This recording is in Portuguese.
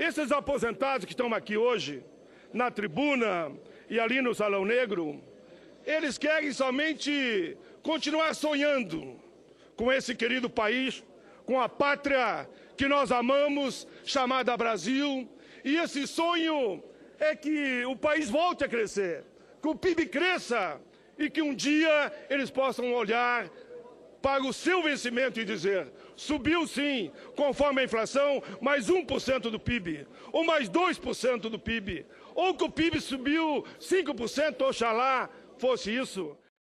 Esses aposentados que estão aqui hoje, na tribuna e ali no Salão Negro, eles querem somente continuar sonhando com esse querido país, com a pátria que nós amamos, chamada Brasil. E esse sonho é que o país volte a crescer, que o PIB cresça e que um dia eles possam olhar para o seu vencimento e dizer: subiu sim, conforme a inflação, mais 1% do PIB, ou mais 2% do PIB, ou que o PIB subiu 5%, oxalá fosse isso.